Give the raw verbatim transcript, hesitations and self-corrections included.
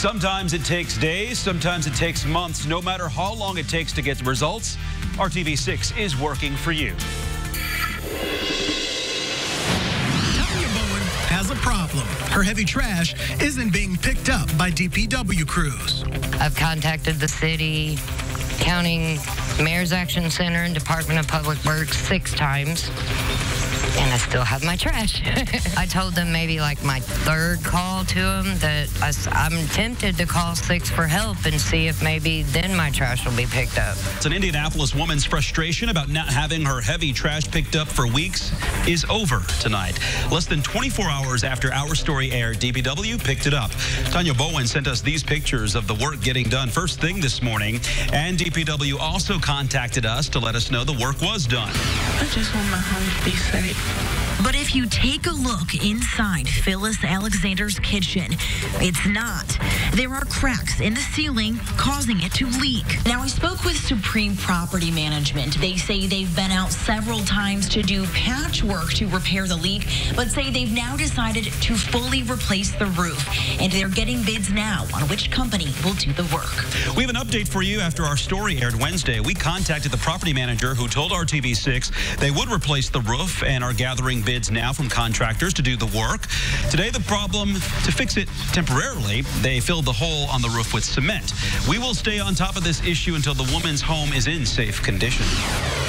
Sometimes it takes days, sometimes it takes months. No matter how long it takes to get the results, R T V six is working for you. Tanya Bowen has a problem. Her heavy trash isn't being picked up by D P W crews. I've contacted the city, county, Mayor's Action Center, and Department of Public Works six times. And I still have my trash. I told them maybe like my third call to them that I, I'm tempted to call six for help and see if maybe then my trash will be picked up. It's an Indianapolis woman's frustration about not having her heavy trash picked up for weeks is over tonight. Less than twenty-four hours after our story aired, D P W picked it up. Tanya Bowen sent us these pictures of the work getting done first thing this morning. And D P W also contacted us to let us know the work was done. I just want my home to be safe. But if you take a look inside Phyllis Alexander's kitchen, it's not. There are cracks in the ceiling causing it to leak. Now, I spoke with Supreme Property Management. They say they've been out several times to do patchwork to repair the leak, but say they've now decided to fully replace the roof. And they're getting bids now on which company will do the work. We have an update for you after our story aired Wednesday. We contacted the property manager who told R T V six they would replace the roof and are gathering bids now from contractors to do the work. Today, the problem, to fix it temporarily, they filled the hole on the roof with cement. We will stay on top of this issue until the woman's home is in safe condition.